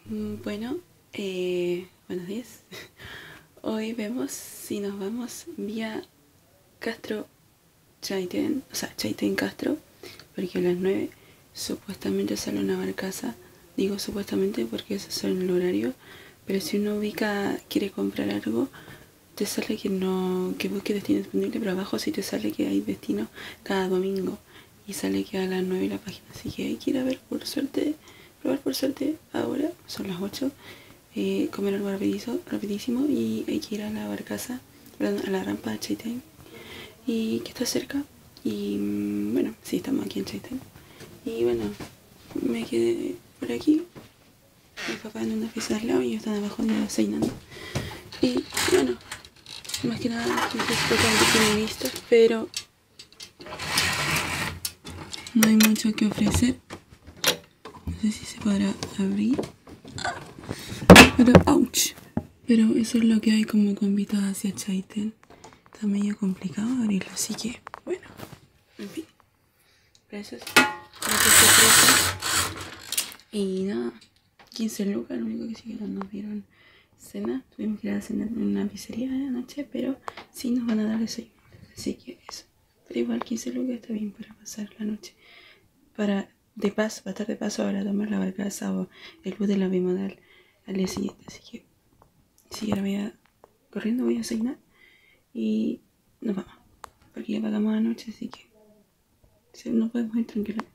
Bueno, buenos días. Hoy vemos si nos vamos vía Castro Chaitén, o sea, Chaitén Castro, porque a las 9 supuestamente sale una barcaza. Digo supuestamente porque eso es el horario, pero si uno quiere comprar algo, te sale que busque destino disponible, pero abajo sí te sale que hay destino cada domingo y sale que a las 9 la página, así que hay que ir a ver probar por suerte ahora, son las 8, comer algo rapidísimo y hay que ir a la barcaza, perdón, a la rampa de Chaitén, y que está cerca, y bueno, sí, estamos aquí en Chaitén, y bueno, me quedé por aquí, mi papá en una pieza al lado y ellos están abajo desayunando, y bueno, más que nada necesito que me vista, pero no hay mucho que ofrecer. No sé si se podrá abrir, pero ouch. Pero eso es lo que hay como convito hacia Chaitén. Está medio complicado abrirlo, así que bueno, en fin. Gracias. Y nada, 15 lucas, lo único que sí que no nos dieron cena. Tuvimos que ir a cenar en una pizzería de la noche, pero sí nos van a dar desayuno. Así que eso. Pero igual 15 lucas está bien para pasar la noche. Para estar de paso para tomar la barcaza o el bus de la bimodal al día siguiente. Así que sí, ahora corriendo, voy a desayunar y nos vamos. Porque ya pagamos anoche, así que no podemos ir tranquilamente.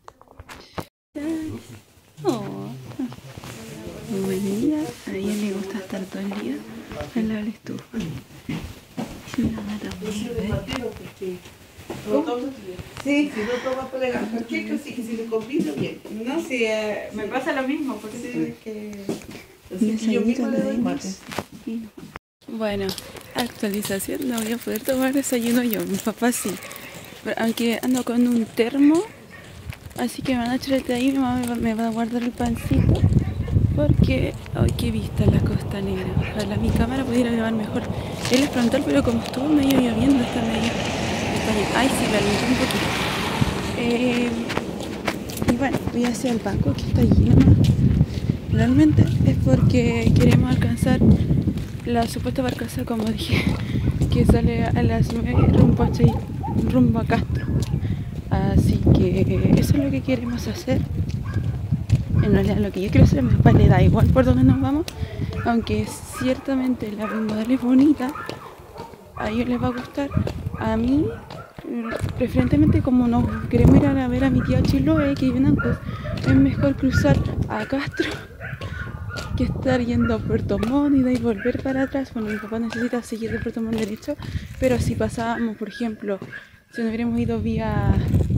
Oh. Buen día. A ella le gusta estar todo el día al lado de la estufa. Y nada también. Sí, si no tomas para la panqueca, así que si lo combino bien. No, sí, me pasa lo mismo, porque sí, yo mismo le doy mate. Bueno, actualización, no voy a poder tomar desayuno yo, mi papá sí. Pero aunque ando con un termo, así que me van a echar el té ahí, mi mamá me va a guardar el pancito. Porque, ay, qué vista la costanera. Ojalá mi cámara pudiera grabar mejor. Él es frontal, pero como estuvo medio lloviendo, está medio... Ay, sí, me alenté un poquito. Y bueno, voy hacia el banco que está allí nomás. Realmente es porque queremos alcanzar la supuesta barcaza, como dije, que sale a las 9 rumbo a Castro. Así que eso es lo que queremos hacer. En realidad lo que yo quiero hacer, a mi papá le da igual por dónde nos vamos, aunque ciertamente la bimodal es bonita, a ellos les va a gustar. A mí, preferentemente, como nos queremos ir a ver a mi tía Chiloé, que vive en Ancud, es mejor cruzar a Castro que estar yendo a Puerto Montt y de ahí volver para atrás. Bueno, mi papá necesita seguir de Puerto Montt derecho, pero si pasábamos, por ejemplo, si nos hubiéramos ido vía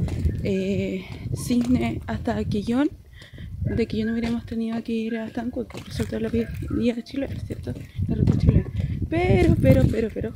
Cisne hasta Quellón, de que yo no hubiéramos tenido que ir hasta Ancud por resulta de la vía de Chile, ¿cierto? La ruta chilena. Pero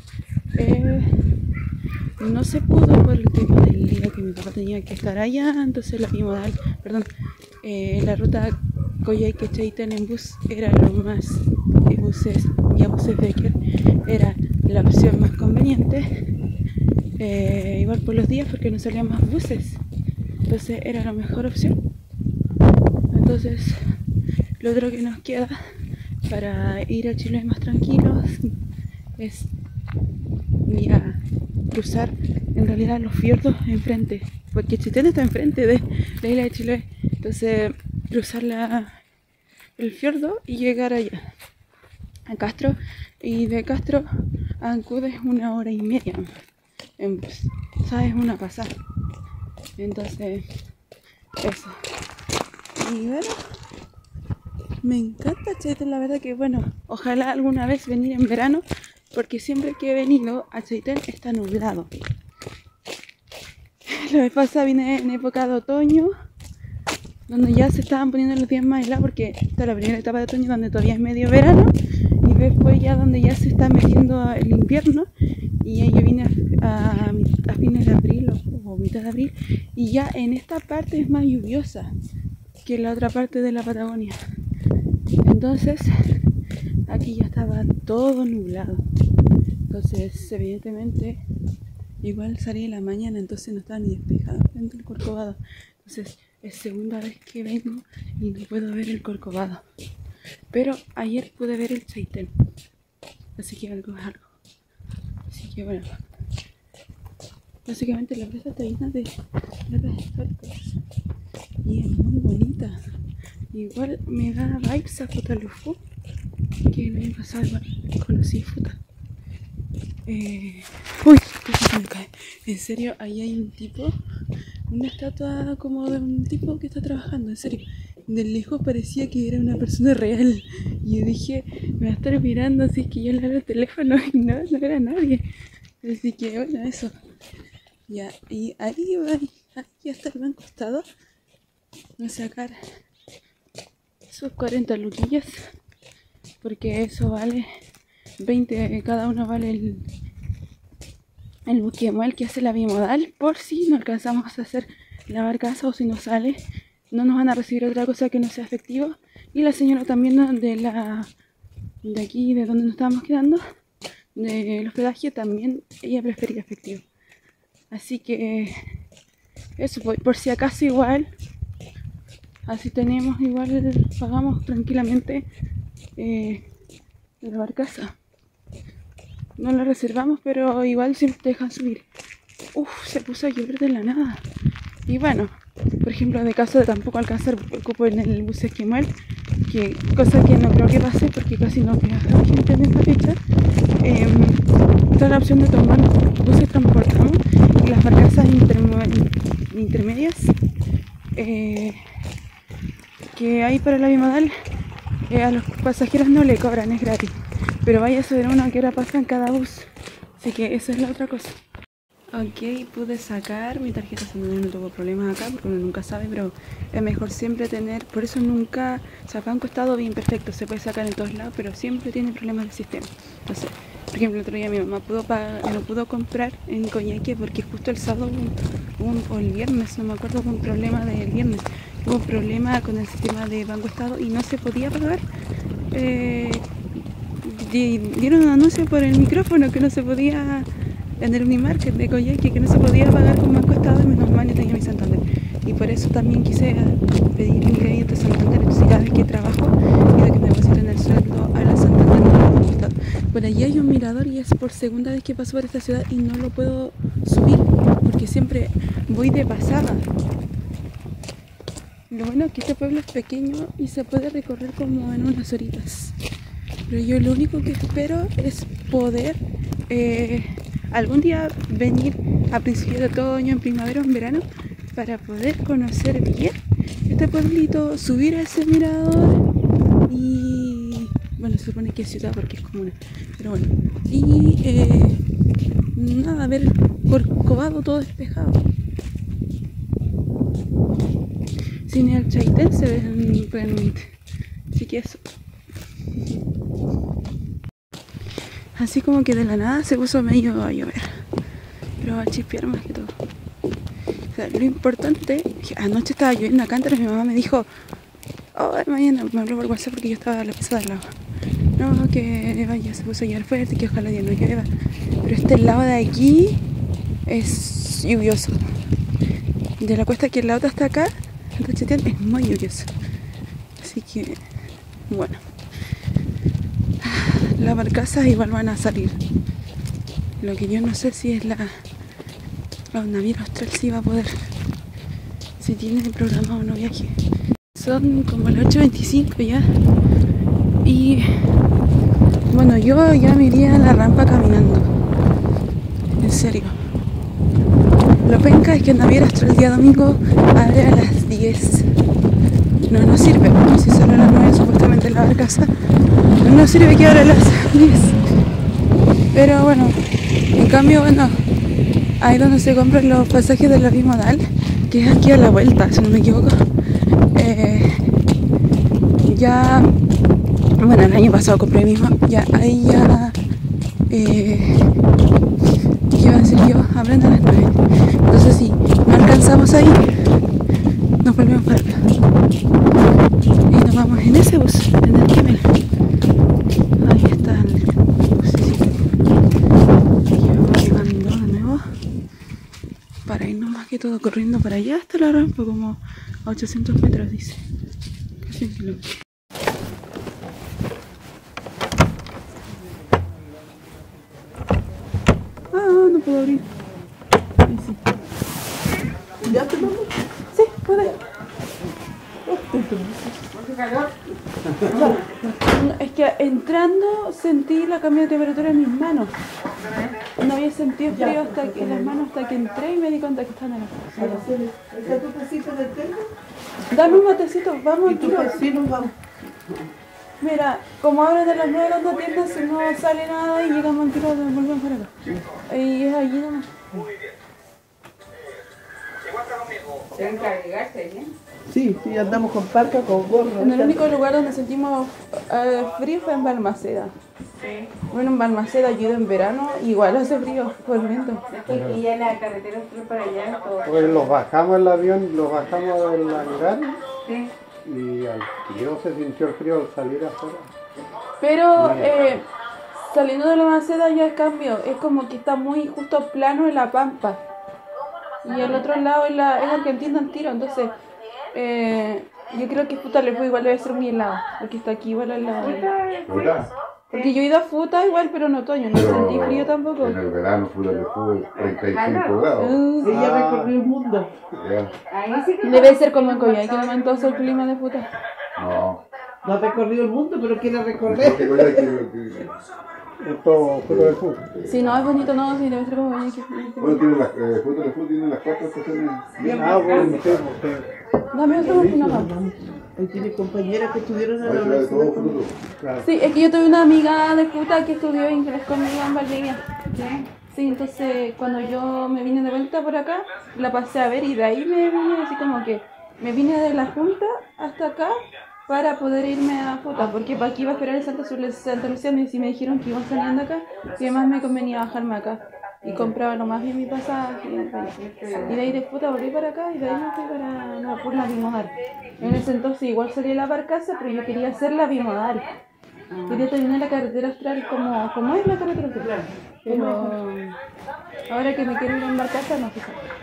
no se pudo por el tema del día que mi papá tenía que estar allá, entonces la bimodal, perdón, la ruta Coyhaique-Chaitén en bus era lo más, buses Becker era la opción más conveniente, igual por los días porque no salían más buses, entonces era la mejor opción. Entonces, lo otro que nos queda para ir a Chile más tranquilos es cruzar en realidad los fiordos enfrente, porque Chaitén está enfrente de la isla de Chile. Entonces, cruzar el fiordo y llegar allá, a Castro, y de Castro a Ancud es 1 hora y media en bus, ¿sabes? Una pasada. Entonces, eso. Y bueno, me encanta Chaitén, la verdad que bueno, ojalá alguna vez venir en verano, porque siempre que he venido a Chaitén está nublado. La vez pasada vine en época de otoño, donde ya se estaban poniendo los días más helados, porque está la primera etapa de otoño donde todavía es medio verano, y después ya donde ya se está metiendo el invierno, y ya yo vine a fines de abril o mitad de abril, y ya en esta parte es más lluviosa que en la otra parte de la Patagonia. Entonces aquí ya estaba todo nublado, entonces evidentemente igual salí en la mañana, entonces no estaba ni despejado dentro del Corcovado. Entonces es segunda vez que vengo y no puedo ver el Corcovado, Pero ayer pude ver el Chaitén, así que algo es algo. Así que bueno, básicamente la plaza está llena de placas históricas y es muy bonita. Igual me da vibes a Futaleufú, que el año pasado igual conocí Futa. Uy, casi se me cae. En serio, ahí hay un tipo, una estatua como de un tipo que está trabajando, en serio. De lejos parecía que era una persona real. Y yo dije, me va a estar mirando así que yo le abro el teléfono y no era nadie. Así que bueno, eso. Ya, y ahí hasta el buen costado voy a sacar sus 40 luquillas, porque eso vale 20, cada uno vale el buquemuel que hace la bimodal, por si no alcanzamos a hacer la barcaza o si no sale, no nos van a recibir otra cosa que no sea efectivo. Y la señora también de aquí, de donde nos estábamos quedando, del hospedaje, también ella prefería efectivo. Así que eso, por si acaso igual, así tenemos, igual pagamos tranquilamente la barcaza. No la reservamos, pero igual siempre te dejan subir. Se puso a llover de la nada. Y bueno, por ejemplo, de caso de tampoco alcanzar cupo en el bus Esquimuel, que cosa que no creo que pase porque casi no viaja gente en esta fecha, está la opción de tomar buses Transportamos y las barcazas intermedias que hay para la bimodal. A los pasajeros no le cobran, es gratis, pero vaya a saber uno a qué hora pasan cada bus, así que esa es la otra cosa. Ok, pude sacar mi tarjeta Santander, no tuvo problemas acá porque uno nunca sabe, pero es mejor siempre tener, por eso nunca, o sea, acá un costado bien perfecto, se puede sacar en todos lados, pero siempre tiene problemas del sistema. Entonces, por ejemplo, el otro día mi mamá no pudo comprar en Coyhaique porque justo el sábado o el viernes, no me acuerdo, hubo un problema del viernes, hubo un problema con el sistema de Banco Estado y no se podía pagar. Dieron un anuncio por el micrófono que no se podía, en el Unimarket de Coyhaique, que no se podía pagar con Banco Estado, y menos mal yo tenía mi Santander. Y por eso también quise pedir mi crédito Santander. Entonces cada vez que trabajo pido que me depositen el sueldo a la Santander, no a Banco Estado. Por allí hay un mirador y es por segunda vez que paso por esta ciudad y no lo puedo subir porque siempre voy de pasada. Lo bueno es que este pueblo es pequeño y se puede recorrer como en unas horitas. Pero yo lo único que espero es poder algún día venir a principios de otoño, en primavera o en verano, para poder conocer bien este pueblito, subir a ese mirador y, bueno, se supone que es ciudad porque es comuna, pero bueno, y nada, ver Corcovado todo despejado. Sin el Chaitén se ven realmente, así que eso. Así como que de la nada se puso medio a llover, pero a chispear más que todo. O sea, lo importante, que anoche estaba lloviendo a cántaros, mi mamá me dijo, mañana me habló por WhatsApp porque yo estaba a la pieza del agua. No, que vaya, se puso a llover fuerte, que ojalá Dios no llueva. Pero este lado de aquí es lluvioso. De la cuesta que el lado está acá, el Chaitén, es muy lluvioso. Así que, bueno. Las barcazas igual van a salir. Lo que yo no sé si es la naviera austral si va a poder, si tiene programado un viaje. Son como las 8:25 ya. Y bueno, yo ya me iría a la rampa caminando. En serio. Lo penca es que naviera austral el día domingo abre a las 10. No sirve, porque si solo a las 9 supuestamente la barcaza, no sirve que abra a las 10. Pero bueno, en cambio, bueno, ahí donde se compran los pasajes de la bimodal, que es aquí a la vuelta, si no me equivoco, ya, bueno, el año pasado compré mismo, ya ahí ya, ¿qué iba a decir yo? Abren a las 9. Entonces si no alcanzamos ahí, nos volvemos para acá y nos vamos en ese bus, en el Kemmel. Ahí está el busecito y vamos llegando de nuevo para irnos más que todo corriendo para allá hasta la rampa, como a 800 metros dice, casi un kilómetro. puedo abrir. Ahí sí. ¿Ya te mando? Sí, puede. Mucho calor. No, es que entrando sentí la cambio de temperatura en mis manos. No había sentido frío hasta que, en las manos hasta que entré y me di cuenta que estaban acá. ¿Está tu tacita del termo? Dame un matecito, vamos ¿Y tú tiro. sí nos vamos? Mira, como abren de las 9 las dos tiendas, si no sale nada y llegamos al tiro, volvemos para acá. Y es allí nomás. Tienen que agregarse, ¿bien? Sí, sí, andamos con parca, con gorro. En el único lugar donde sentimos frío fue en Balmaceda. Sí. Bueno, en Balmaceda yo he ido en verano, igual hace frío por el viento. Y ya la carretera fue para allá. Todo. Pues los bajamos el avión, los bajamos del hangar Sí. y al tiro se sintió el frío al salir afuera. Pero saliendo de la Balmaceda ya es cambio, es como que está muy justo plano en la pampa. Y al otro lado es Argentina en tiro, entonces yo creo que Futa le fue igual debe ser muy helado, porque está aquí igual al lado. ¿Verdad? Porque yo he ido a Futa igual, pero en otoño, no sentí frío tampoco. En el verano fue 35 grados. Ella recorrió el mundo. Ya. Ahí sí que Debe ser como en Coyhaique, que momentoso el clima de Futa. No. No ha recorrido el mundo, pero quiere recorrer. Porque voy a que- Esto fue de fútbol. Si no es bonito, no, sí, debe ser como Coyhaique. Bueno, tiene las, fútbol tiene las 4 estaciones. Ah, bueno, sí, porque Dame otro porque no vamos. Él tiene compañeras que estudiaron en Ahí la se ve todo universidad. fruto. claro. Sí, es que yo tuve una amiga de Futa que estudió inglés conmigo en Valdivia. Sí, entonces cuando yo me vine de vuelta por acá, la pasé a ver y de ahí me vine así como que me vine de la Junta hasta acá para poder irme a Futa, porque para aquí iba a esperar en Santa Lucía y si me dijeron que iban saliendo acá, que más me convenía bajarme acá. Y compraba lo más bien mi pasaje. Y de ahí de Futa volví para acá y de ahí me fui para por la bimodal. En ese entonces igual salí la barcaza, pero yo quería hacer la bimodal. Quería terminar la carretera austral como es la carretera austral. Pero ahora que me quiero ir en barcaza, no sé.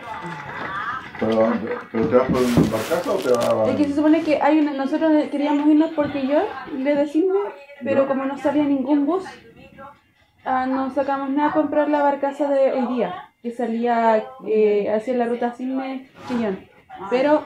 ¿Pero te vas por un barcazo o te vas a...? Es que se supone que hay nosotros queríamos irnos por Quillón, de decirme, pero como no salía ningún bus, no sacamos nada a comprar la barcaza de hoy día, que salía hacia la ruta Cisne-Quillón. Pero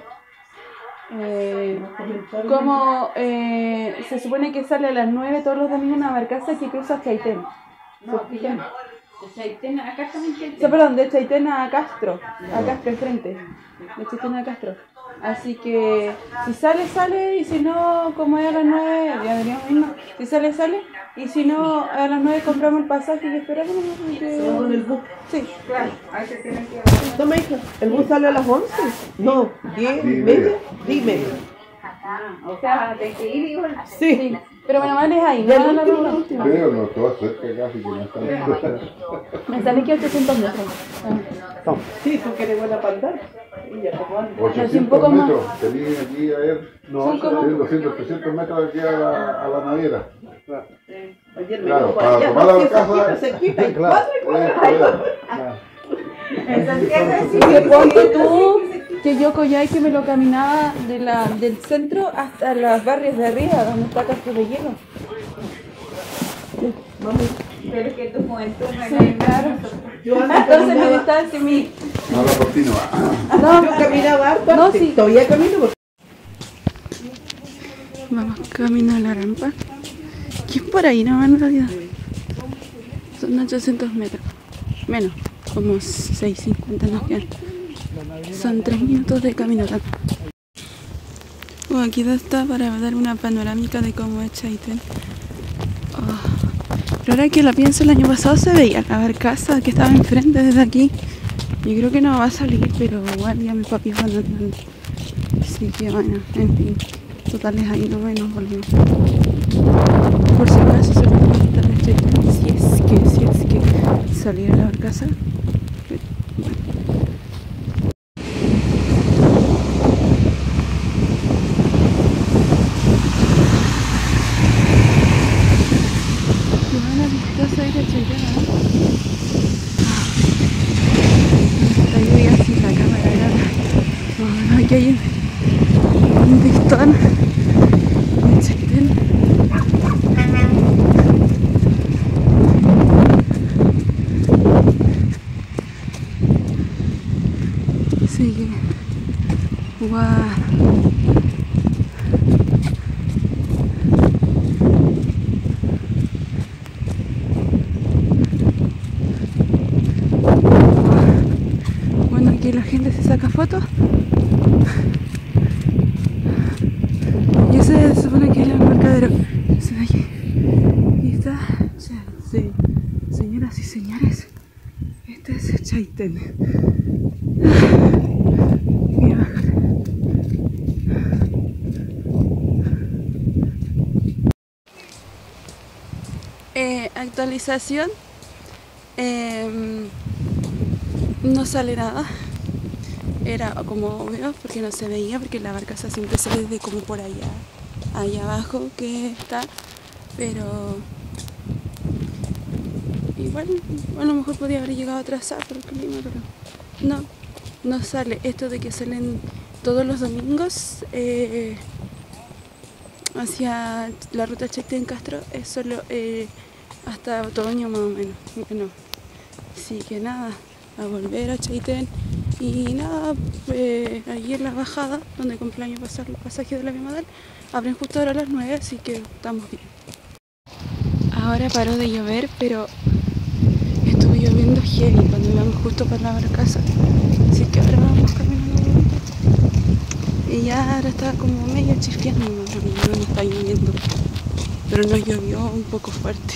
como se supone que sale a las 9 todos los domingos una barcaza que cruza Chaitén. Chaitén, acá estamos en Chaitén. O sea, perdón, de Chaitén a Castro enfrente, de Chaitén a Castro. Así que si sale, sale, y si no, como es a las 9, ya deberíamos irnos. Si sale, sale, y si no, a las 9 compramos el pasaje y esperamos. Vamos en el bus. Sí, Claro, ahí se tiene que... Toma, hija. ¿El bus sale a las 11? No, 10, Sí, media. Dime. O sea, de que ir igual. Sí. sí. Pero bueno, mal es ahí, Ya no el la último, ruta. el último. Creo no, todo cerca casi que no está. Me sale que 800 metros. Sí, tú quieres buena para andar. Y ya, como anda. 800 un poco más. metros. Tenía aquí a ver. Son como- Tiene 200, 300 metros de aquí a la naviera. Ayer me Claro, dijo, para allá, tomar la sí, barcaza. cerquita, y Claro. En Santiago sí. Que ponte tú que yo Coyhaique me lo caminaba del centro hasta las barrios de arriba, donde está Castro de Hielo. Pero es que tu juventud no Sí, claro. Yo antes Entonces me caminaba, gustaba si mi... No, la cortina va. No, yo caminaba harto No, antes. sí. Todavía camino porque... Vamos camino a la rampa. Que es por ahí, no, en realidad. Son 800 metros. Menos, como 650 nos quedan. Son 3 minutos de caminata. Aquí está para dar una panorámica de cómo es Chaitén. Pero ahora que la pienso, el año pasado se veía la barcaza que estaba enfrente desde aquí. Yo creo que no va a salir, pero igual ya mis papis van andando. Así que bueno, en fin. Total es ahí nomás y nos volvemos. Por si acaso se puede conectar a Chaitén, si es que saliera la barcaza. Pero, bueno. Qué buena vistosa ir a Chaitén, ¿no? Esta lluvia sin la cámara grande. No, aquí hay un pistón de Chaitén. aquí la gente se saca fotos. Y ese se supone que es el embarcadero. Ese de aquí. Y está, o sea, sí, señoras y señores, este es Chaitén. Voy a bajar. Actualización. No sale nada. Era como obvio porque no se veía, porque la barcaza siempre se ve de como por allá abajo que está, pero igual a lo mejor podía haber llegado atrasado por el clima, pero no sale. Esto de que salen todos los domingos hacia la ruta Chaitén-Castro es solo hasta otoño más o menos. Bueno, así que nada, a volver a Chaitén. Y nada, allí en la bajada, donde compré el año pasado el pasaje de la bimodal, abren justo ahora a las 9, así que estamos bien. Ahora paró de llover, pero estuvo lloviendo heavy cuando íbamos justo para la barcaza, así que ahora vamos caminando un poquito. Y ya ahora está como medio chispeando, no está lloviendo, pero nos llovió un poco fuerte.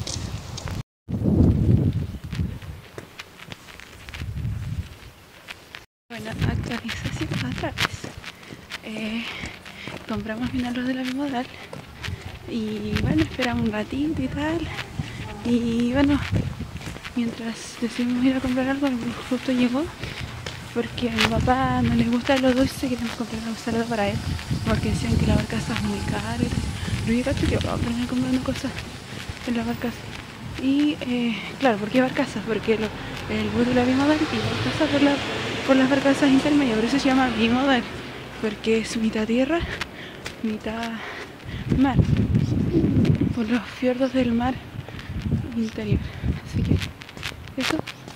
Bueno, actualización otra vez. Compramos vinagre de la bimodal y bueno, esperamos un ratito y tal. Y bueno, mientras decidimos ir a comprar algo, justo llegó porque a mi papá no le gustan los dulces, queremos comprar un salado para él porque decían que la barcaza es muy cara y tal. Pero yo creo que vamos a aprender comprando cosas en la barcaza. Y claro, ¿por qué barcaza? Porque el bus de la bimodal y barcaza por las barcazas intermedias, por eso se llama bimodal, porque es mitad tierra, mitad mar, por los fiordos del mar interior. Así que eso.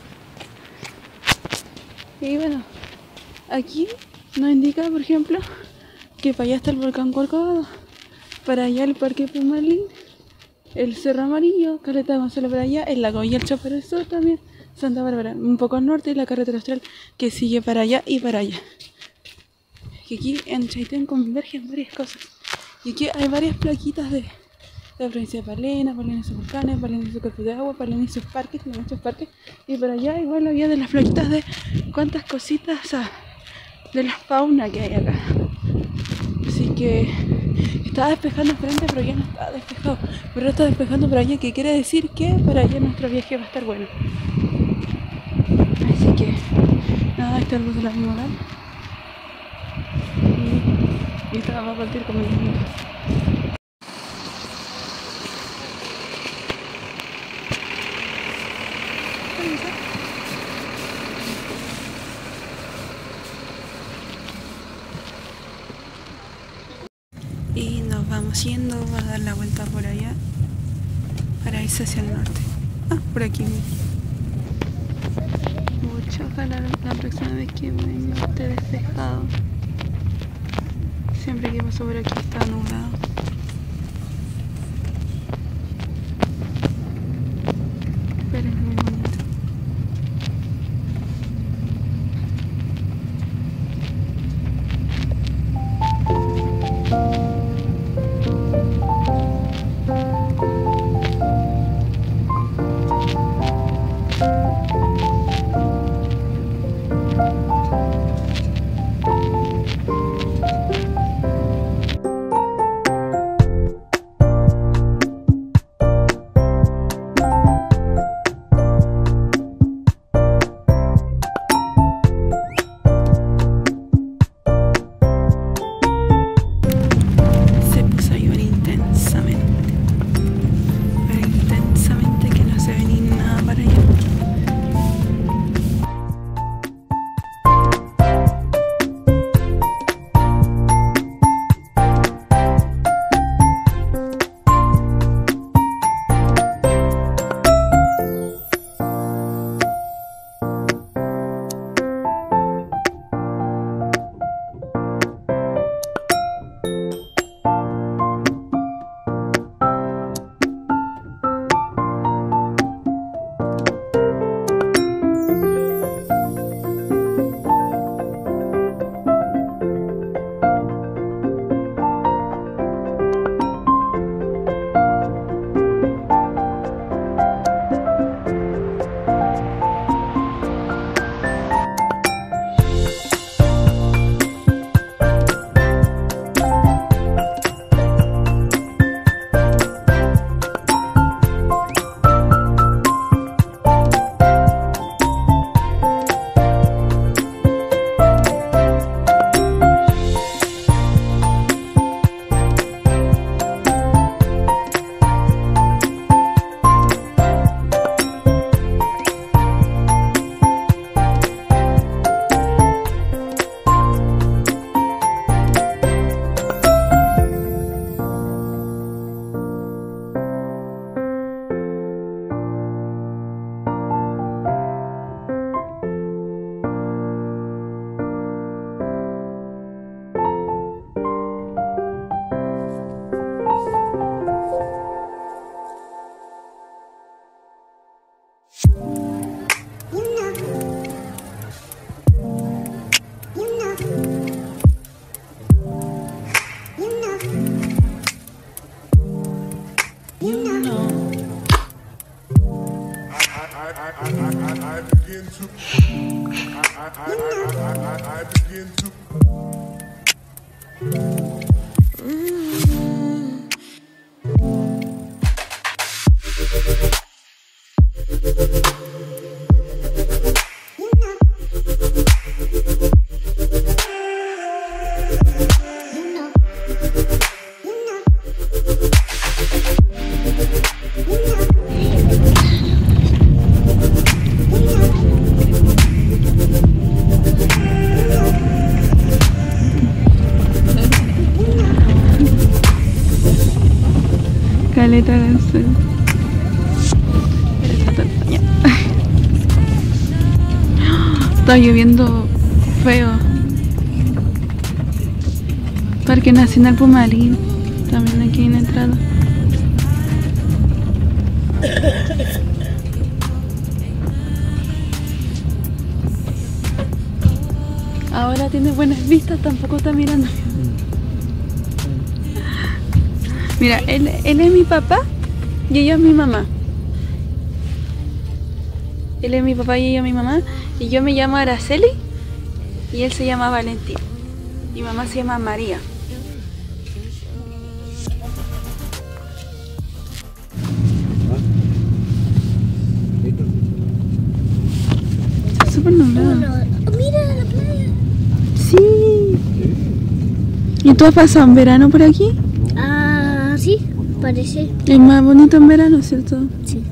Y bueno, aquí nos indica, por ejemplo, que para allá está el volcán Corcovado, para allá el parque Pumalín, el Cerro Amarillo, Caleta Gonzalo para allá, el lago y el Cho para el sur también, Santa Bárbara, un poco al norte, y la carretera austral que sigue para allá y para allá. Y aquí en Chaitén convergen varias cosas. Y aquí hay varias plaquitas de la provincia de Palena, Palena y sus volcanes, Palena y su cuerpo de agua, Palena y sus parques, tiene muchos parques. Y para allá igual había de las plaquitas de cuántas cositas, o sea, de la fauna que hay acá. Así que estaba despejando frente, pero ya no estaba despejado. Pero está despejando para allá, que quiere decir que para allá nuestro viaje va a estar bueno. Así que nada, está el bus de la bimodal. Y esta va a partir como 10 minutos. Y nos vamos yendo, va a dar la vuelta por allá para irse hacia el norte. Ah, por aquí mismo. Mucho, ojalá la próxima vez que venga esté despejado. Siempre que paso por aquí está nublado. Pero es muy bonito. Caleta del sol. Está lloviendo feo. Parque Nacional Pumalín. También aquí en la entrada. Ahora tiene buenas vistas, tampoco está mirando. Mira, él es mi papá y ella es mi mamá. Él es mi papá y ella es mi mamá. Y yo me llamo Araceli y él se llama Valentín. Mi mamá se llama María. Está súper nublado. Mira la playa. Sí. ¿Y tú has pasado en verano por aquí? Ah, sí, parece. Es más bonito en verano, ¿cierto? Sí.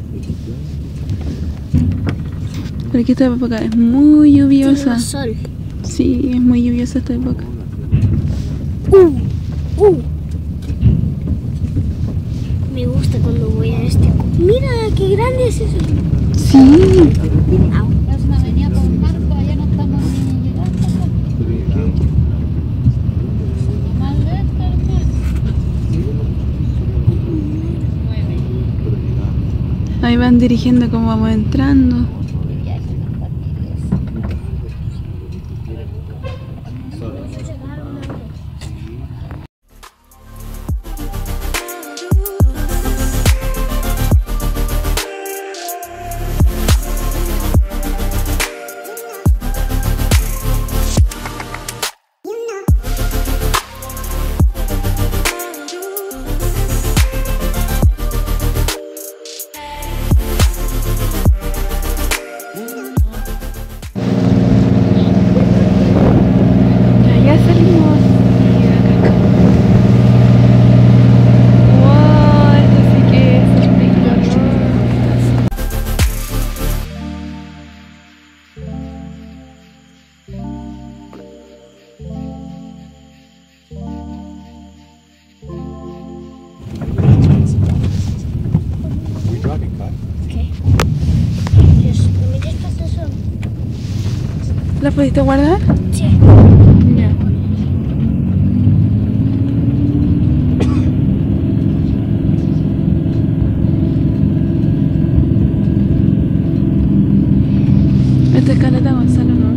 Porque esta época es muy Tiene lluviosa. más sol. Sí, es muy lluviosa esta época. Me gusta cuando voy a este. Mira, qué grande es eso. Sí. Es una avenida con marco, allá no estamos ni llegando. Más lento el mar. 9. Ahí van dirigiendo cómo vamos entrando. Ya salimos. Wow, esto sí que es espectacular. ¿Me prestas eso? ¿La pudiste guardar? Sí. Ya. Esta es Caleta Gonzalo, ¿no?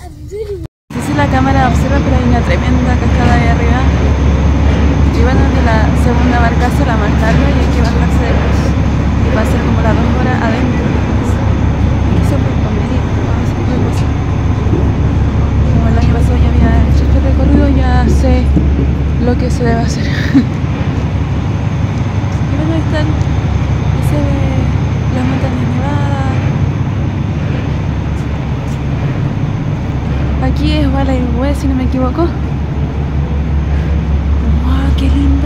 No sé si la cámara observa, pero hay una tremenda cascada ahí arriba. Y bueno, de la segunda barcaza la más larga y hay que bajarse de luz. Y va a ser como las 2 horas adentro. Aquí se puede comer y todo ese tipo de cosas. Como el año pasado ya había hecho este recorrido, ya sé lo que se debe hacer. Y bueno, ahí están. Ahí se ve las montañas nevadas. Aquí es Gualeguay, si no me equivoco. ¡Wow! ¡Qué lindo!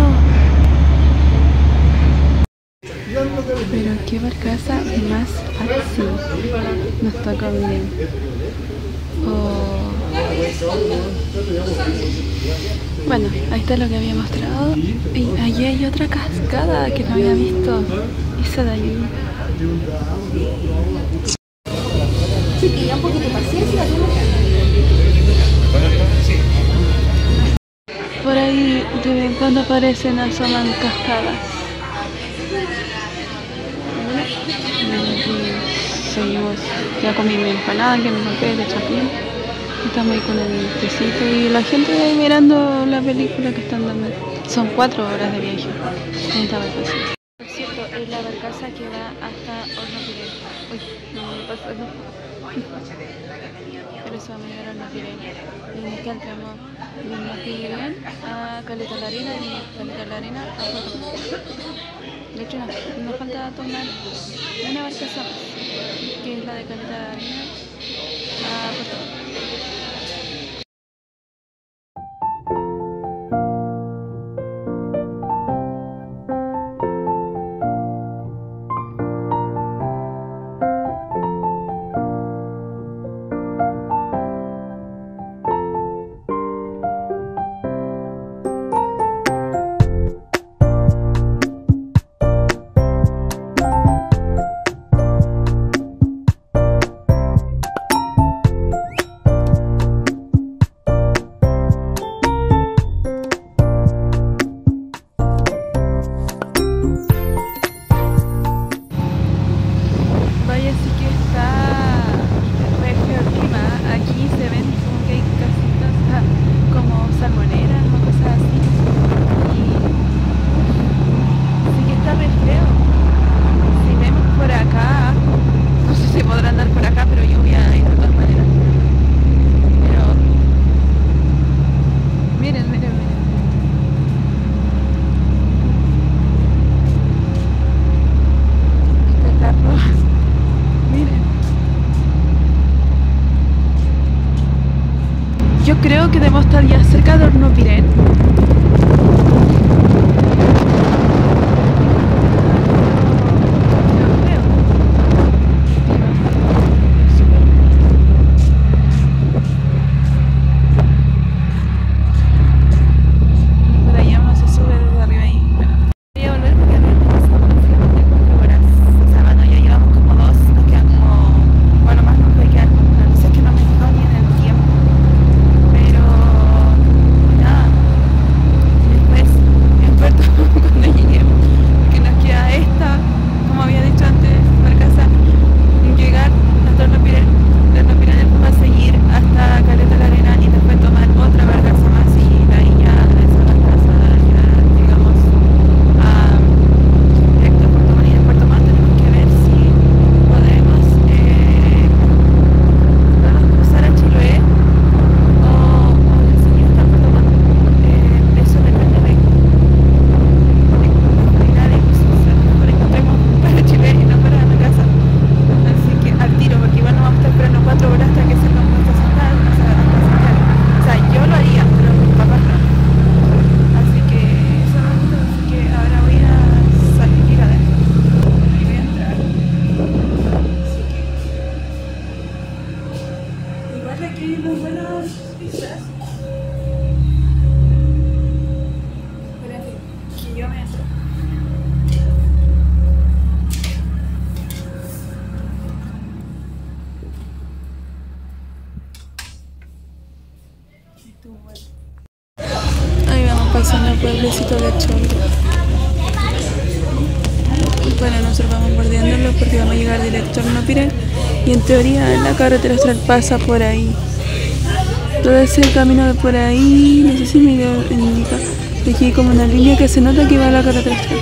Pero qué barcaza más así. Nos toca bien. Oh. Bueno, ahí está lo que había mostrado. Y allí hay otra cascada que no había visto. Esa de allí. Chiquilla, un poquito de paciencia. Por ahí de vez en cuando aparecen, asoman cascadas. Y seguimos, ya comí mi empanada que me compré de chapín. Estamos ahí con el tecito y la gente ahí mirando la película que están dando. Son 4 horas de viaje. Está muy fácil. Por cierto, es la barcaza que va hasta Hornopirén. Uy, no me pasó eso. Pero eso vamos a llegar a Hornopirén. Y nos queda el tramo de Hornopirén a Caleta la Arena y Caleta la Arena a Puerto Montt. De hecho, nos falta tomar una barcaza más, que es la de Caleta la Arena a Puerto Montt. Yo creo que debemos estar ya cerca de Hornopirén. Por allá uno se sube desde arriba y bueno. Voy a volver porque había pasado como 4 horas. O sea, bueno, ya llevamos como 2, nos quedan como... Bueno, más nos puede quedar como una. No sé, es que no me fijo ni en el tiempo. Pero nada, después en Puerto cuando lleguemos, que nos queda esta, como había dicho antes, barcaza, llegar hasta Hornopirén, de Hornopirén después va a seguir hasta Caleta la Arena y después tomar otra barcaza más y de ahí ya de esa barcaza ya llegamos a directo a Puerto Montt y de Puerto Montt tenemos que ver si podemos cruzar a Chiloé. Eso depende de la calidad de posición. Por encontremos para Chile y no para la casa. Así que al tiro, porque igual no vamos a estar esperando 4 horas hasta que se nos muestre central. O sea, yo lo haría, pero mis papás no. Así que eso es bonito. Así que ahora voy a salir adentro y voy a entrar. Así que igual aquí hay muy buenas pizzas. Que yo me entro. Ahí vamos pasando el pueblecito de Chongo. Bueno, nosotros vamos bordeándolo porque vamos a llegar directo a Hornopirén y en teoría la carretera austral pasa por ahí. todo ese camino de por ahí, no sé si me indica, aquí hay como una línea que se nota que va a la carretera extra.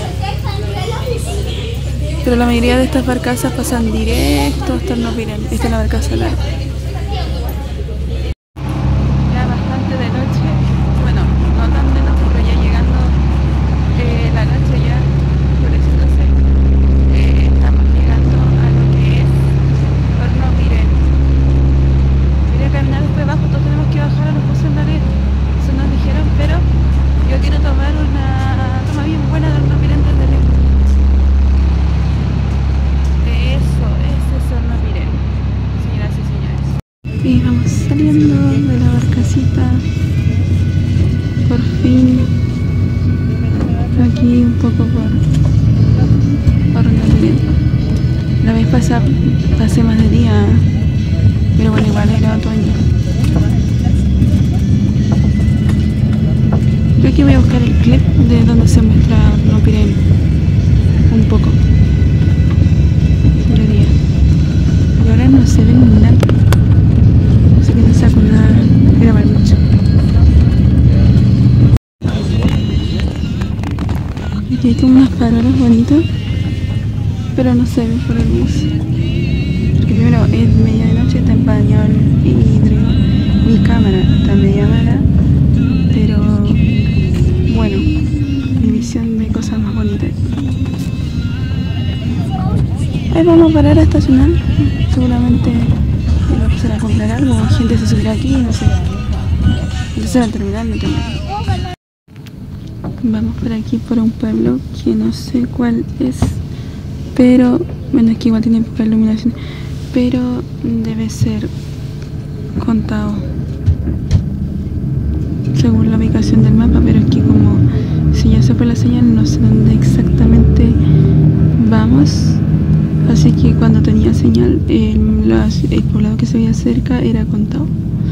Pero la mayoría de estas barcazas pasan directo hasta el Nopirén. Esta es la barcaza larga. Ya bastante de noche, bueno, no tan de noche, pero ya llegando la noche ya, oscureciéndose, estamos llegando a lo que es Horno Pirén. Voy a caminar después abajo, todos tenemos que bajar a los buses en realidad, eso nos dijeron, pero yo quiero tomar una toma bien buena de Horno Pirén desde lejos. Ese es Horno Pirén, señoras y señores. Y vamos saliendo de la barcacita, por fin, aquí un poco por Horno Pirén. La vez pasada pasé más de día, pero bueno, igual era otoño. Creo que voy a buscar el clip de donde se muestra Horno Pirén un poco. Y ahora no se ve nada, así que no saco nada, grabar mucho. Aquí hay como unas farolas bonitas, pero no se ven por el bus. Porque primero es media de noche, está empañado el vidrio, mi cámara está media mala, pero bueno, mi visión ve cosas más bonitas. Ahí vamos a parar a estacionar, seguramente va a empezar a comprar algo, gente se subirá aquí, no sé. Entonces al terminar no tengo. Vamos por aquí por un pueblo que no sé cuál es, pero bueno, aquí igual tiene poca iluminación, pero debe ser Contao, según la ubicación del mapa, pero es que como si ya se fue la señal no sé dónde exactamente vamos. Así que cuando tenía señal, el poblado que se veía cerca era Contao.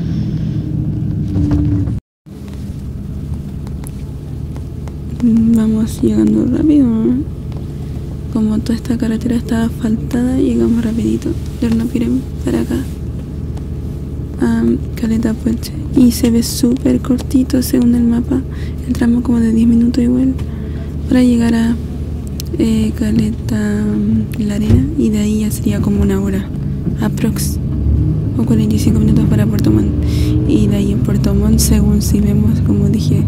Vamos llegando rápido, ¿no? Como toda esta carretera estaba asfaltada, llegamos rapidito de Horno Pirén para acá, a Caleta Puelche. Y se ve súper cortito según el mapa, el tramo como de 10 minutos igual, para llegar a Caleta La Arena, y de ahí ya sería como una hora aprox, o 45 minutos para Puerto Montt. Y de ahí en Puerto Montt, según si vemos, como dije,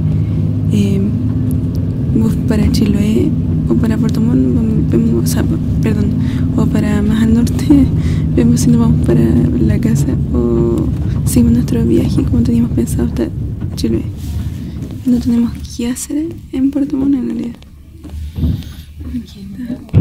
bus para Chiloé o para Puerto Montt, vemos, o sea, perdón, o para más al norte, vemos si nos vamos para la casa o seguimos nuestro viaje como teníamos pensado hasta Chiloé. No tenemos que hacer en Puerto Montt en realidad. Aquí está.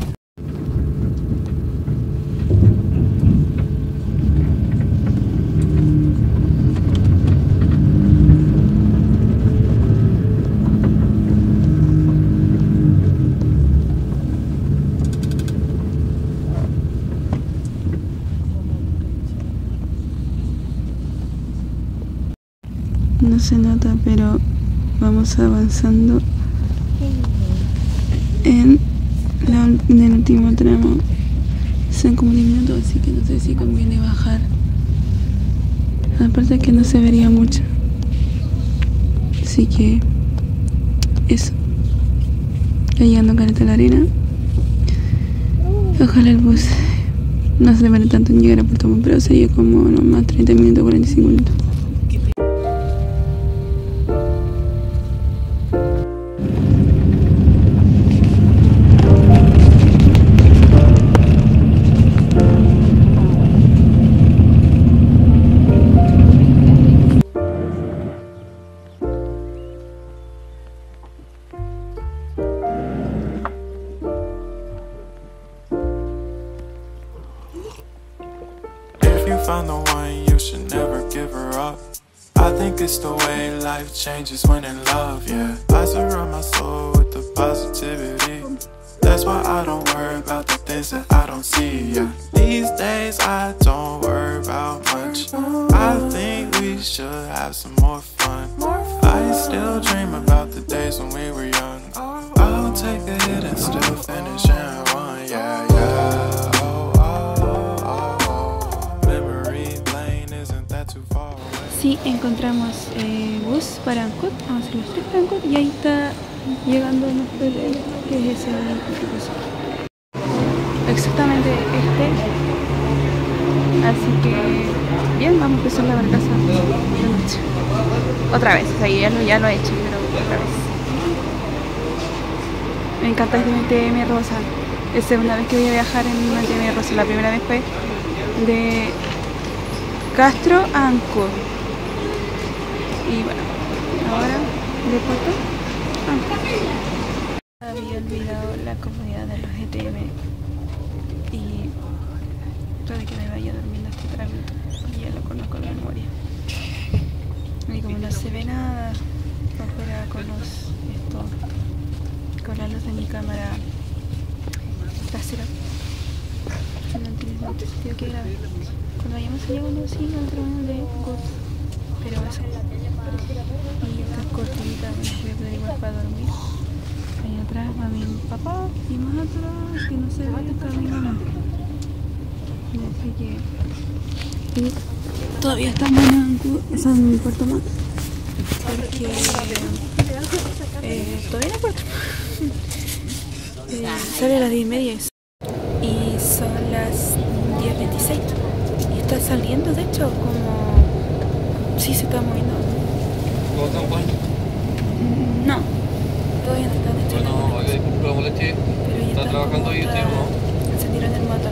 No se nota, pero vamos avanzando en el último tramo. Son como 10 minutos, así que no sé si conviene bajar. Aparte que no se vería mucho. Así que eso. Ya llegando a Caleta La Arena. Ojalá el bus no se demore tanto en llegar a Puerto Montt, pero sería como nomás 30 minutos, 45 minutos. Found the one, you should never give her up. I think it's the way life changes when in love, yeah. I surround my soul with the positivity. That's why I don't worry about the things that I don't see, yeah. These days I don't worry about much. I think we should have some more fun. I still dream about the days when we were young. I'll take a hit and still finish and one, yeah, yeah. Memory lane, isn't that too far away? Sí, encontramos bus para Ancud, vamos a hacer los 3 para Ancud y ahí está llegando nuestro hotel, que es ese bus. Exactamente este. Así que bien, vamos a empezar la barcaza de noche. Otra vez, o sea, ya lo he hecho, pero otra vez. Me encanta este TM rosa. Es la segunda vez que voy a viajar en una TM rosa. La primera vez fue de Castro a Ancud. Y bueno, ahora de Puerto a Ancud. Había olvidado la comodidad de los ETM y puede que me vaya durmiendo este trámite y ya lo conozco de memoria. Y como no se ve nada afuera con la luz de mi cámara trasera, no tiene mucho sentido que grabe. Cuando vayamos allá, bueno, sí, al trono de Good, pero eso. Y esta cortinita me voy a poner igual para dormir. Ahí atrás va mi papá y más atrás, que no se ve, está mi mamá. Así que... Y todavía estamos en Puerto Montt. Porque... todavía no es Puerto sale a las 10:30 y son las 10:26. Y está saliendo, de hecho, como... Sí, se está moviendo. ¿Cómo están, Juan? No, todavía no está, de hecho. Bueno, le compramos leche. ¿Está trabajando hoy usted o no? Encendieron el motor.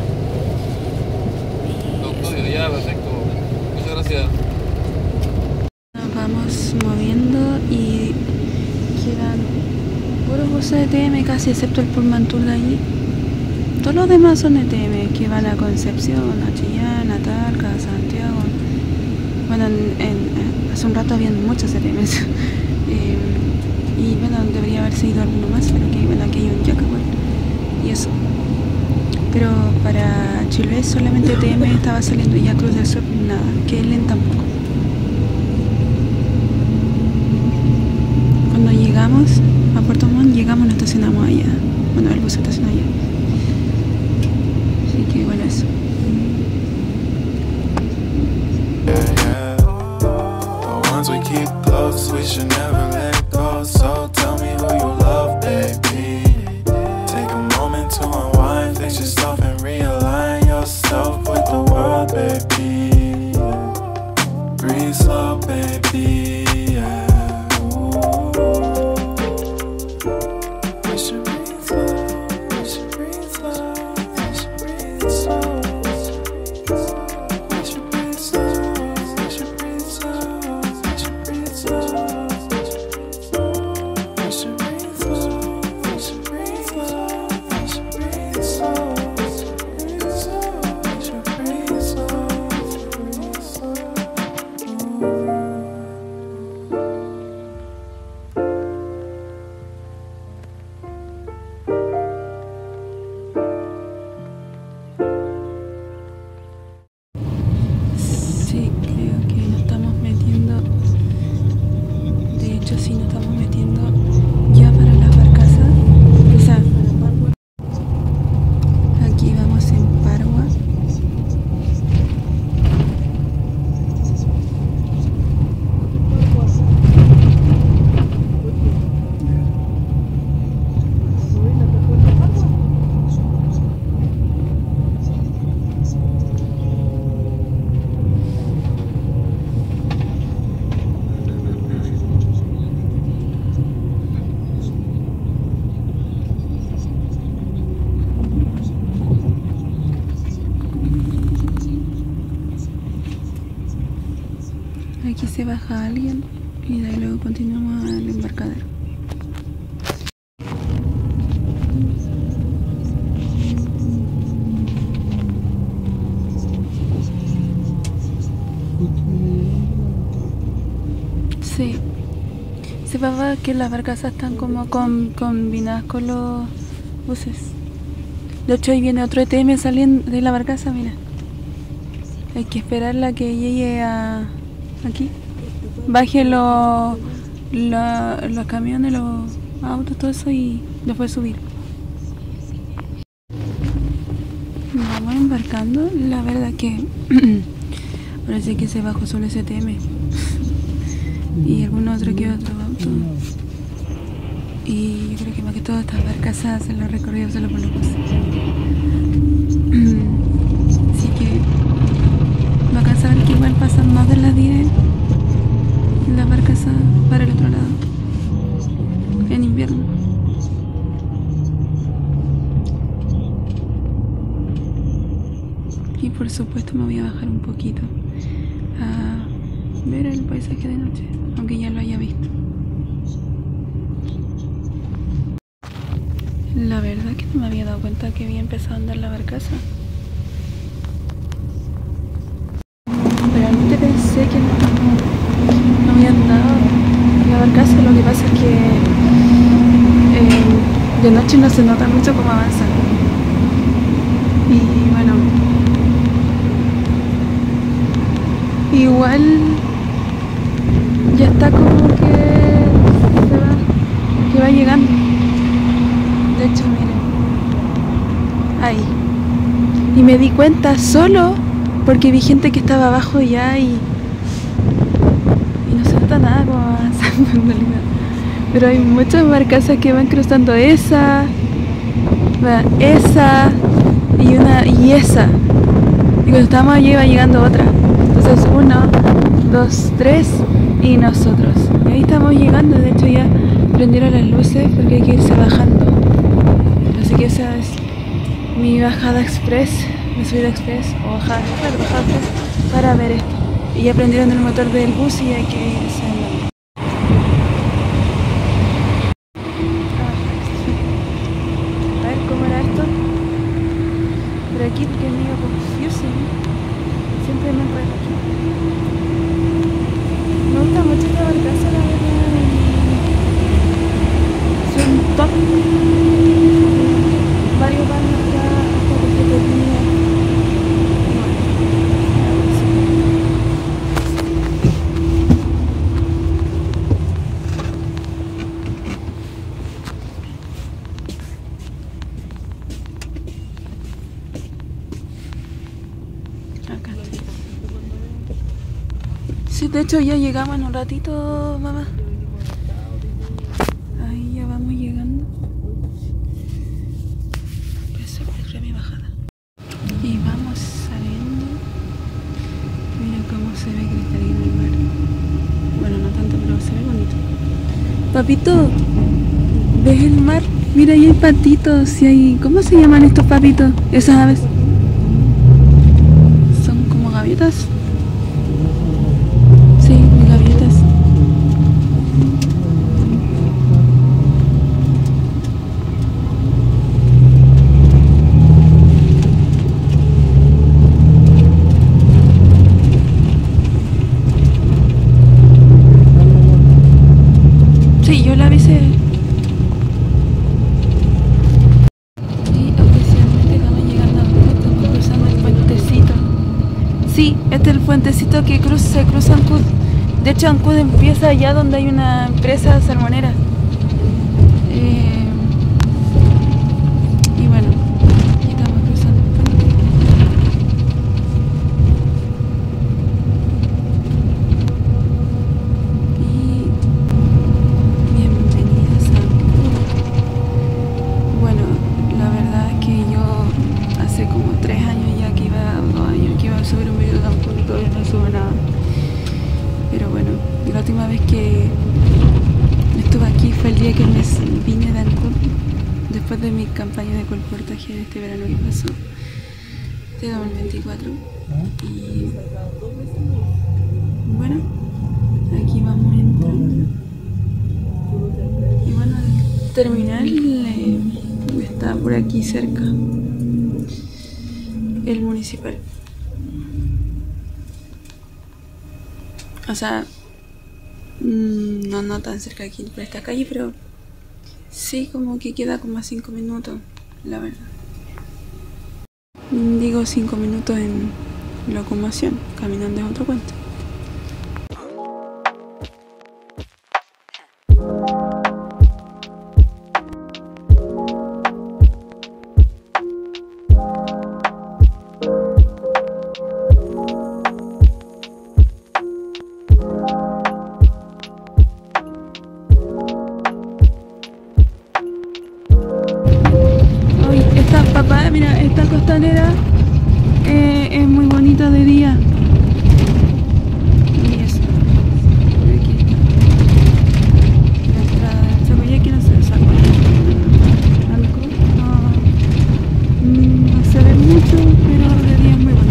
Doctor, ya, perfecto. Muchas gracias. Nos vamos moviendo y quedan puros buses de ETM casi, excepto el Pullman Tour de allí. Todos los demás son ETM que van a Concepción, a Chillán, a Talca, a Santiago. Bueno, hace un rato habían muchos ETMs. Y bueno, debería haberse ido alguno más, pero que bueno, aquí hay un Jackaway y eso. Pero para Chiloé solamente ETM estaba saliendo y ya Cruz del Sur nada, KLM tampoco. Cuando llegamos a Puerto Montt, nos estacionamos allá. Bueno, el bus se estaciona allá. Así que bueno, eso. The ones we keep close, we should never let go. So tell me who you love, baby. Take a moment to unwind, fix yourself and realign yourself with the world, baby. Breathe slow, baby. Sí, creo que nos estamos metiendo. De hecho, sí, nos estamos metiendo ya para las barcazas. O sea, aquí vamos en Parwa. Aquí se baja alguien y de ahí luego continuamos al embarcadero. Sí, se va que las barcazas están como combinadas con los buses. De hecho ahí viene otro ETM saliendo de la barcaza, mira. Hay que esperarla que llegue a... aquí. Baje los camiones, los autos, todo eso y después subir. Vamos embarcando. La verdad que Parece que se bajó solo STM. Y algún otro que otro auto. Y yo creo que más que todo estas barcazas hacen los recorridos solo por los buses. Así que va a saber que igual pasan más de las 10 en la barcaza para el otro lado en invierno. Y por supuesto me voy a bajar un poquito a ver el paisaje de noche, aunque ya lo haya visto. La verdad que no me había dado cuenta que había empezado a andar la barcaza. Realmente pensé que no había andado la barcaza. Lo que pasa es que de noche no se nota mucho cómo avanza. Y bueno, igual ya está como que va llegando. De hecho, miren, ahí. Y me di cuenta solo porque vi gente que estaba abajo ya y no se nota nada como avanzando en realidad. Pero hay muchas barcazas que van cruzando esa y esa. Y cuando estábamos allí iba llegando otra. Entonces 1, 2, 3 y nosotros. Y ahí estamos llegando, de hecho ya prendieron las luces porque hay que irse bajando. Así que esa es mi bajada express, mi subida express o bajada express para ver esto. Y ya prendieron el motor del bus y hay que irse andando. A ver cómo era esto. Por aquí porque me iba confusing. Siempre me encuentro aquí. Me gusta mucho esta barcaza, la verdad. Es un top. Varios van hasta que se termine. Acá estoy. Sí, de hecho ya llegamos en un ratito, mamá. Ahí ya vamos llegando. Mi bajada. Y vamos saliendo. Miren cómo se ve cristalino el mar. Bueno, no tanto, pero se ve bonito. Papito, ¿ves el mar? Mira, ahí hay patitos y hay... ¿Cómo se llaman estos papitos? Esas aves. Son como gaviotas. Sí, gaviotas. Sí, yo la avisé. Y oficialmente estamos llegando a Ancud, estamos cruzando el puentecito. Sí, este es el puentecito que se cruza Ancud. De hecho, Ancud empieza allá donde hay una empresa salmonera. Y bueno, aquí estamos cruzando el puente. La última vez que estuve aquí fue el día que me vine de Ancud, después de mi campaña de colportaje de este verano que pasó, de 2024. Y bueno, aquí vamos entrando. Y bueno, el terminal está por aquí cerca, el municipal. O sea, no tan cerca aquí por esta calle, pero sí como que queda como a 5 minutos, la verdad. Digo 5 minutos en locomoción, caminando es otro cuento. Ay, esta papá, mira, esta costanera es muy bonita de día. Y eso. Aquí está. La entrada del Chacoyequi no se sacó. Algo. No se ve mucho, pero de día es muy bonito.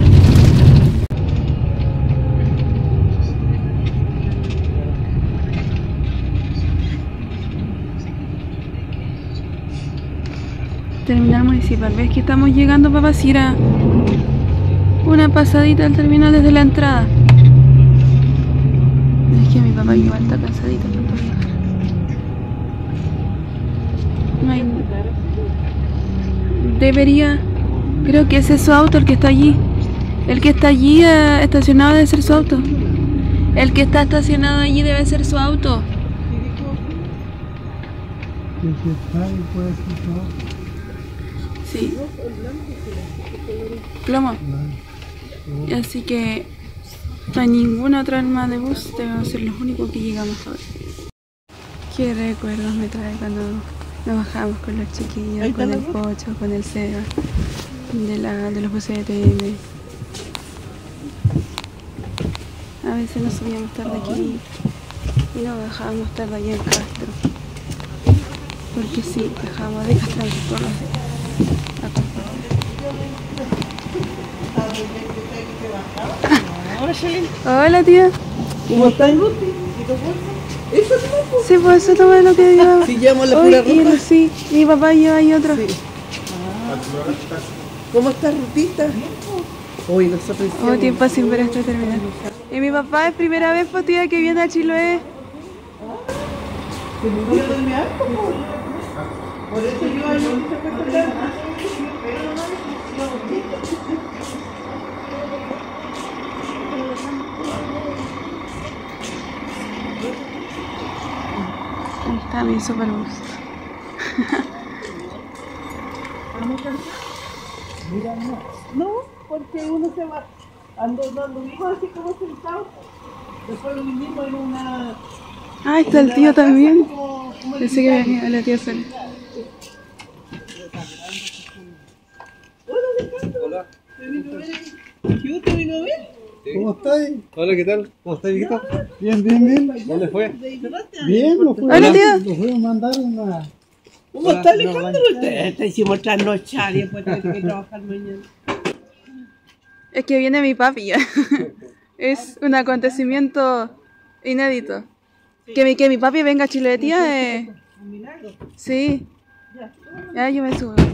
Terminal municipal. ¿Ves que estamos llegando, papá? Si era una pasadita al terminal desde la entrada. Es que mi papá igual está cansadito por todo viajar. No hay... Debería... Creo que ese es su auto, el que está allí. El que está allí estacionado debe ser su auto. El que está estacionado allí debe ser su auto. Sí. Plomo. Así que no hay ninguna otra alma de bus, debemos ser los únicos que llegamos ahora. Qué recuerdos me trae cuando nos bajamos con los chiquillos, con el Pocho, con el Seba, de los buses de TN. A veces nos subíamos tarde aquí y nos bajábamos tarde allá en Castro. Porque sí, dejábamos de Castro por los días. Hola, Shelly. Hola, tía. ¿Cómo estás, Ruti? ¿Eso no? Sí, pues eso todo es lo que llevaba. Si llevamos la pura ropa. Sí, mi papá lleva ahí otro. Sí. ¿Cómo estás, Rutita? Uy, nosotros hicimos... Tiempo sin ver este terminal. Y mi papá es primera vez, pues, tía, que viene a Chiloé. Por eso yo ayer te fue a contar. Ahí está mi superbus. Mira, no, porque uno se va andando así como sentado. Después lo vinimos en una... Ah, está el tío también. Pensé que venía la tía Sonia. Hola. ¿Te vino a ver? ¿Cómo estáis? Hola, ¿qué tal? ¿Cómo estás, viejito? Bien, bien, bien. ¿Dónde fue? Bien, nos fuimos, Hola, tía. nos fuimos a mandar una... ¿Cómo está Alejandro? Te hicimos trasnochar y después tenés que trabajar mañana. Es que viene mi papi ya. Es un acontecimiento inédito. Que mi papi venga a Chile, tía. Un milagro. Sí. Ya yo me subo.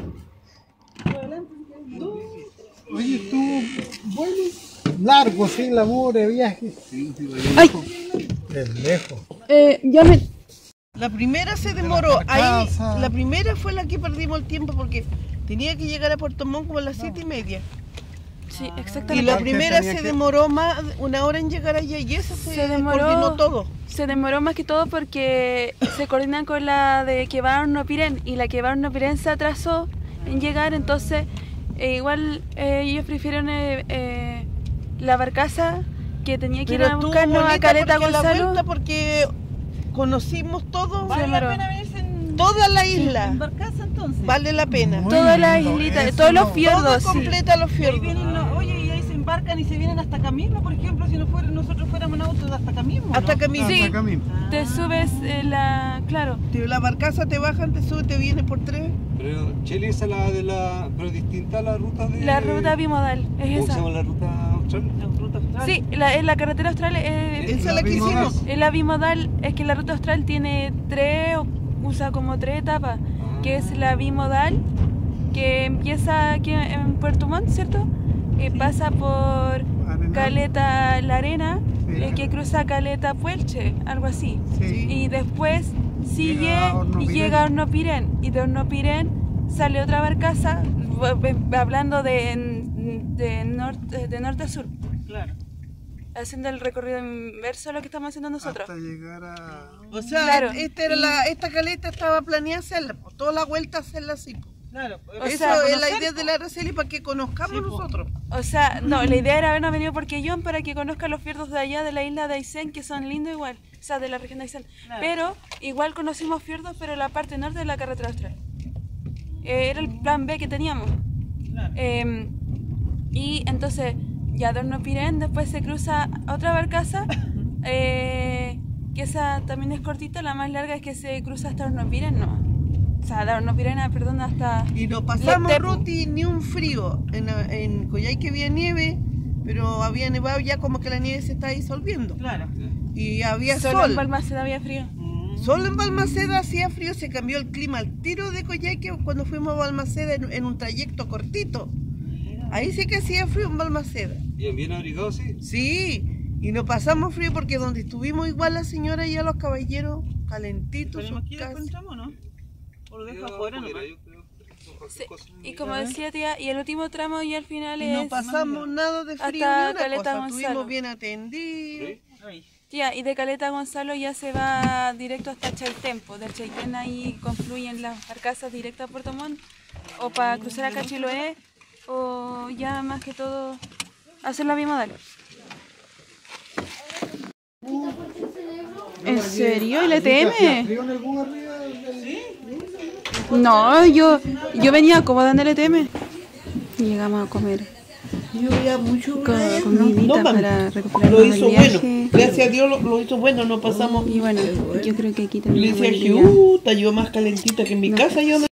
Oye, estuvo bueno, largo, sin la mugre, viaje. ¡Ay! Es lejos. Ya me... La primera se demoró. Ahí, la primera fue la que perdimos el tiempo porque tenía que llegar a Puerto Montt como a las 7:30. Sí, Y exactamente. la primera se demoró más, una hora en llegar allá y esa se demoró, coordinó todo. Se demoró más que todo porque se coordinan con la de que va a Hornopiren y la que va a Hornopiren se atrasó en llegar, entonces igual ellos prefirieron la barcaza que tenía que ir a buscarnos a Caleta Gonzalo. Porque conocimos todo. Vale la pena venirse en toda la isla. ¿En barcaza entonces? Vale la pena. Toda la islita, todos los fiordos. Todo completa los Ahí fiordos. vienen, oye, y ahí se embarcan y se vienen hasta acá mismo, por ejemplo, si nosotros fuéramos en auto hasta acá mismo, ¿no? Hasta acá mismo. Sí, Acá mismo. te subes claro. La barcaza te bajan, te sube, te viene por 3. Pero, Chile, esa es la de la... pero distinta a la ruta de... La ruta bimodal, ¿Cómo es se esa. llama la ruta austral? La ruta austral. Sí, la carretera austral Esa es la que hicimos. la bimodal, es que la ruta austral tiene usa como 3 etapas, que es la bimodal, que empieza aquí en Puerto Montt, ¿cierto? Pasa por Caleta La Arena, que cruza Caleta Puelche, algo así. Sí. Y después sigue Llega a y Hornopiren. llega a Hornopiren. Y de Hornopiren sale otra barcaza, hablando de norte a sur. Claro. Haciendo el recorrido inverso a lo que estamos haciendo nosotros. Hasta llegar a... O sea, Claro. esta caleta estaba planeada hacerla, toda la vuelta hacerla así. Claro, O eso sea, es la idea de la Araceli para que conozcamos nosotros. O sea, no, la idea era habernos venido por Quellón para que conozcan los fiordos de allá de la isla de Aysén, que son lindos igual, o sea, de la región de Aysén. Claro. Pero igual conocimos fiordos, pero la parte norte de la carretera austral. Era el plan B que teníamos. Claro. Y entonces, ya de Hornopiren después se cruza otra barcaza, que esa también es cortita, la más larga es que se cruza hasta Hornopiren, no. O sea, de Hornopiren, perdón, hasta... Y no pasamos, Lectepu. Ruti, ni un frío. En Coyhaique había nieve, pero había nevado ya como que la nieve se está disolviendo. Claro. Y había Solo sol. en Balmaceda había frío. Solo en Balmaceda hacía frío, se cambió el clima al tiro de Coyhaique cuando fuimos a Balmaceda en un trayecto cortito. Ahí sí que hacía frío en Balmaceda. Bien abrigado, sí. Sí, y no pasamos frío porque donde estuvimos igual la señora y a los caballeros calentitos. Pero sus aquí casas. después entramos, ¿no? O lo dejo afuera nomás. Sí, y como decía tía, y el último tramo y al final Y es... no pasamos nada de frío hasta ni una Caleta cosa, Gonzalo. estuvimos bien atendidos. Tía, y de Caleta Gonzalo ya se va directo hasta Chaitén, pues del Chaitén ahí confluyen las barcazas directas a Puerto Montt, o para cruzar a Cachiloé, o ya más que todo hacer la bimodal. ¿En serio? ¿Y la ETM? ¿Frío en algún arriba? No, yo venía cómoda en el ETM. Y llegamos a comer Yo veía mucho comidita mami, para recuperar lo el hizo viaje. bueno. Gracias a Dios lo hizo bueno, no pasamos. Y bueno, yo creo que aquí Le también decía voy a que llegar. está yo más calentita que en mi casa. Yo